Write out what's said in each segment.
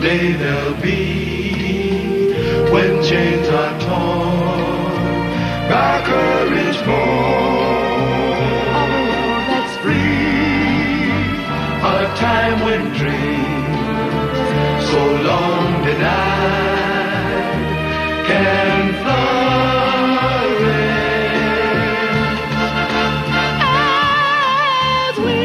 someday there'll be when chains are torn by courage born of a world that's free, a time when dreams so long denied can flourish. As we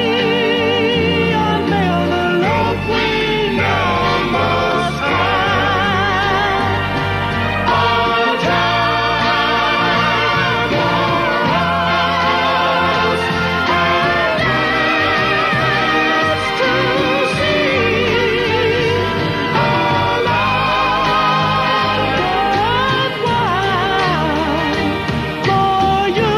unveil the love we now must hide, our time for us is to see our life worthwhile for you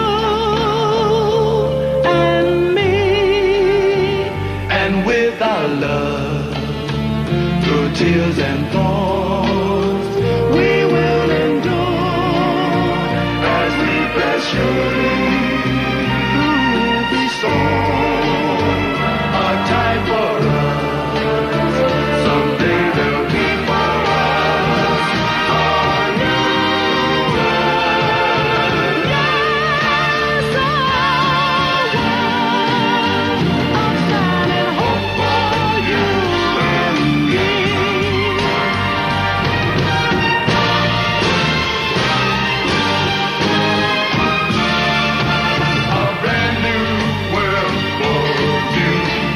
and me, and with our love through tears and thorns we will endure as we press surely through every storm. A time for us, someday there'll be for us a new world. Yes, a world of shining hope for you and me. A brand new world for you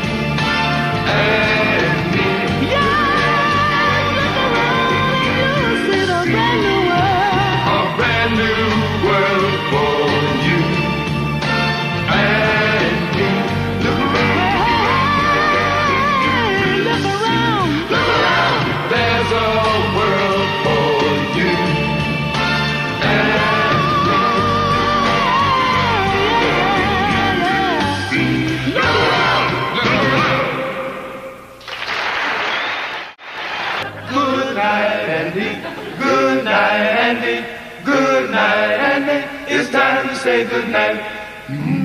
and me. Yes, look around and you'll see the brand new world. A brand new world for you and me. Look around. Look around. Look around. There's a world for you and me. Look around. Look around. Good night, Andy. Good night, Andy. Good night, Andy. It's time to say good night.